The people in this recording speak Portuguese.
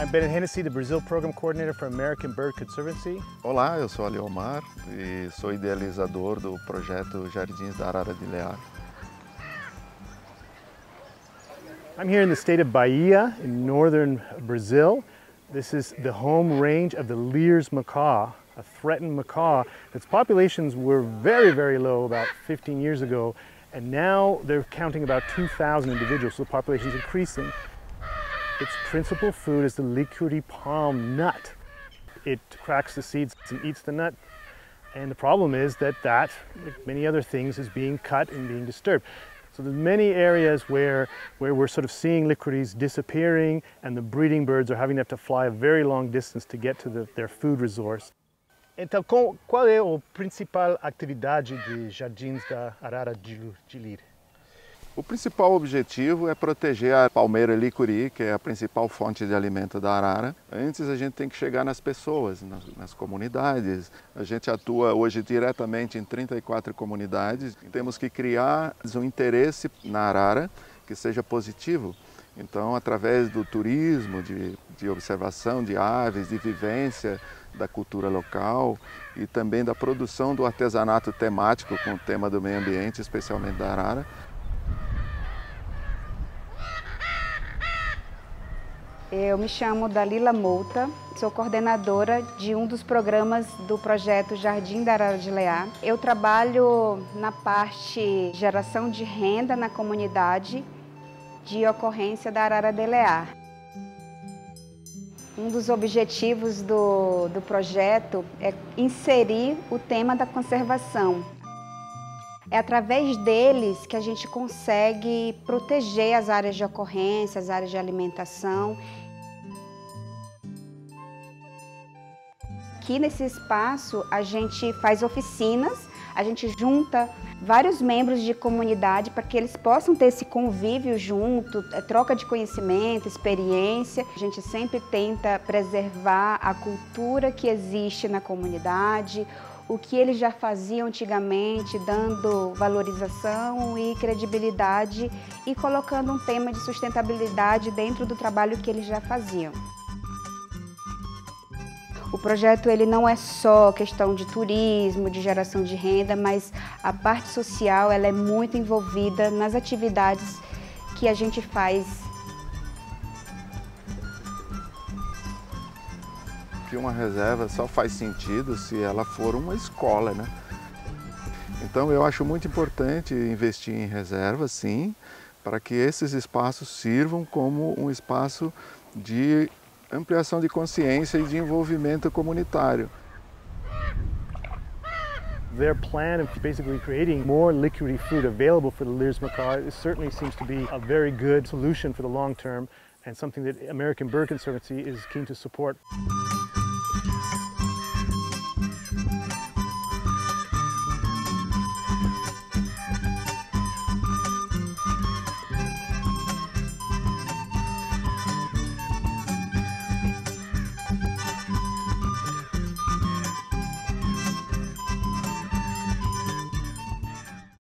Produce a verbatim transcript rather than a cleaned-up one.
I'm Ben Hennessy, the Brazil Program Coordinator for American Bird Conservancy. Olá, eu sou Aliomar e sou idealizador do projeto Jardins da Arara de Lear. I'm here in the state of Bahia, in northern Brazil. This is the home range of the Lear's macaw, a threatened macaw. Its populations were very, very low about fifteen years ago, and now they're counting about two thousand individuals, so the population is increasing. Its principal food is the licuri palm nut. It cracks the seeds and eats the nut. And the problem is that that, like many other things, is being cut and being disturbed. So there's many areas where, where we're sort of seeing liquiries disappearing, and the breeding birds are having to have to fly a very long distance to get to the, their food resource. Então, qual é a principal atividade de Jardins da Arara de Lear? O principal objetivo é proteger a palmeira licuri, que é a principal fonte de alimento da arara. Antes a gente tem que chegar nas pessoas, nas, nas comunidades. A gente atua hoje diretamente em trinta e quatro comunidades. Temos que criar um interesse na arara que seja positivo. Então, através do turismo, de, de observação de aves, de vivência da cultura local e também da produção do artesanato temático com o tema do meio ambiente, especialmente da arara. Eu me chamo Dalila Mouta, sou coordenadora de um dos programas do projeto Jardim da Arara de Lear. Eu trabalho na parte de geração de renda na comunidade de ocorrência da Arara de Lear. Um dos objetivos do, do projeto é inserir o tema da conservação. É através deles que a gente consegue proteger as áreas de ocorrência, as áreas de alimentação. Aqui nesse espaço a gente faz oficinas, a gente junta vários membros de comunidade para que eles possam ter esse convívio junto, troca de conhecimento, experiência. A gente sempre tenta preservar a cultura que existe na comunidade, o que eles já faziam antigamente, dando valorização e credibilidade e colocando um tema de sustentabilidade dentro do trabalho que eles já faziam. O projeto ele não é só questão de turismo, de geração de renda, mas a parte social ela é muito envolvida nas atividades que a gente faz. Que uma reserva só faz sentido se ela for uma escola, né? Então eu acho muito importante investir em reservas, sim, para que esses espaços sirvam como um espaço de ampliação de consciência e de envolvimento comunitário. Their plan of basically creating more licuri food available for the Lear's macaw certainly seems to be a very good solution for the long term and something that American Bird Conservancy is keen to support.